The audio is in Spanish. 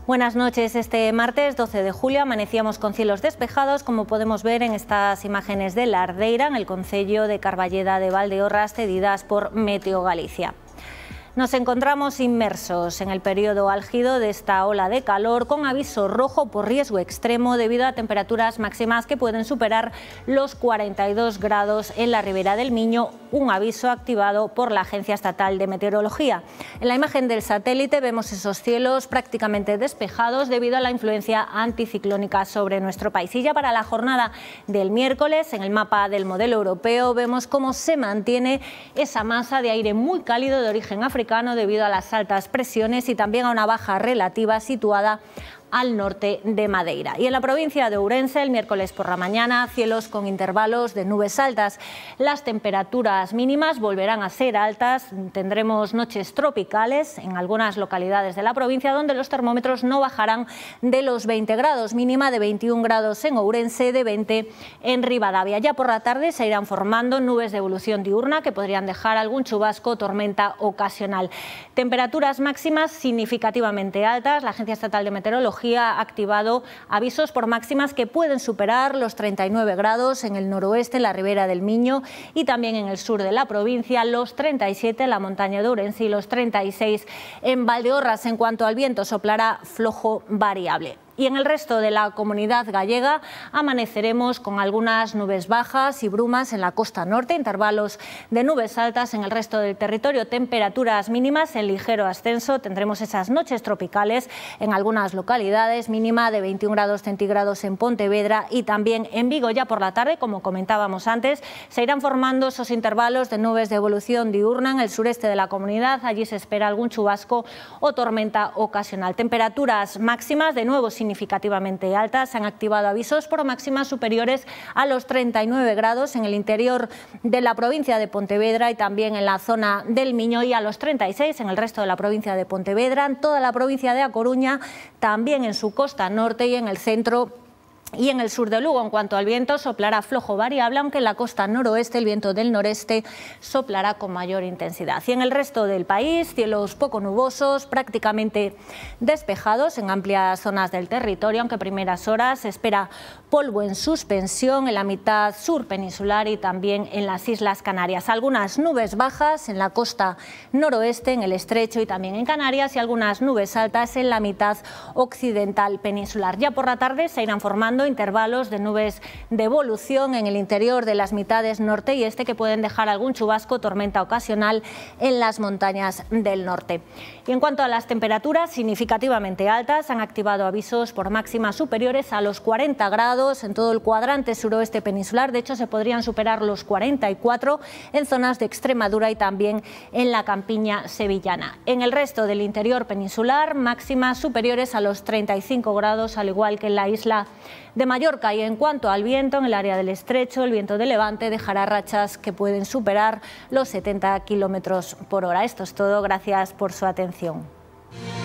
Buenas noches. Este martes 12 de julio amanecíamos con cielos despejados, como podemos ver en estas imágenes de La Ardeira, en el concello de Carballeda de Valdeorras, cedidas por Meteo Galicia. Nos encontramos inmersos en el periodo álgido de esta ola de calor, con aviso rojo por riesgo extremo debido a temperaturas máximas que pueden superar los 42 grados en la Ribera del Miño, un aviso activado por la Agencia Estatal de Meteorología. En la imagen del satélite vemos esos cielos prácticamente despejados debido a la influencia anticiclónica sobre nuestro país. Y ya para la jornada del miércoles, en el mapa del modelo europeo, vemos cómo se mantiene esa masa de aire muy cálido de origen africano debido a las altas presiones y también a una baja relativa situada al norte de Madeira. Y en la provincia de Ourense, el miércoles por la mañana, cielos con intervalos de nubes altas. Las temperaturas mínimas volverán a ser altas. Tendremos noches tropicales en algunas localidades de la provincia, donde los termómetros no bajarán de los 20 grados, mínima de 21 grados en Ourense, de 20 en Ribadavia. Ya por la tarde se irán formando nubes de evolución diurna que podrían dejar algún chubasco o tormenta ocasional. Temperaturas máximas significativamente altas. La Agencia Estatal de Meteorología ha activado avisos por máximas que pueden superar los 39 grados en el noroeste, en la Ribera del Miño, y también en el sur de la provincia, los 37 en la montaña de Ourense y los 36 en Valdeorras. En cuanto al viento, soplará flojo variable. Y en el resto de la comunidad gallega amaneceremos con algunas nubes bajas y brumas en la costa norte, intervalos de nubes altas en el resto del territorio, temperaturas mínimas en ligero ascenso. Tendremos esas noches tropicales en algunas localidades, mínima de 21 grados centígrados en Pontevedra y también en Vigo. Ya por la tarde, como comentábamos antes, se irán formando esos intervalos de nubes de evolución diurna en el sureste de la comunidad. Allí se espera algún chubasco o tormenta ocasional. Temperaturas máximas de nuevo significativamente altas. Se han activado avisos por máximas superiores a los 39 grados en el interior de la provincia de Pontevedra y también en la zona del Miño, y a los 36 en el resto de la provincia de Pontevedra, en toda la provincia de A Coruña, también en su costa norte y en el centro y en el sur de Lugo. En cuanto al viento, soplará flojo variable, aunque en la costa noroeste el viento del noreste soplará con mayor intensidad. Y en el resto del país, cielos poco nubosos, prácticamente despejados en amplias zonas del territorio, aunque a primeras horas se espera polvo en suspensión en la mitad sur peninsular y también en las Islas Canarias. Algunas nubes bajas en la costa noroeste, en el estrecho y también en Canarias, y algunas nubes altas en la mitad occidental peninsular. Ya por la tarde se irán formando intervalos de nubes de evolución en el interior de las mitades norte y este que pueden dejar algún chubasco o tormenta ocasional en las montañas del norte. Y en cuanto a las temperaturas, significativamente altas, han activado avisos por máximas superiores a los 40 grados en todo el cuadrante suroeste peninsular. De hecho, se podrían superar los 44 en zonas de Extremadura y también en la campiña sevillana. En el resto del interior peninsular, máximas superiores a los 35 grados, al igual que en la isla de Mallorca. Y en cuanto al viento, en el área del estrecho, el viento de levante dejará rachas que pueden superar los 70 kilómetros por hora. Esto es todo. Gracias por su atención.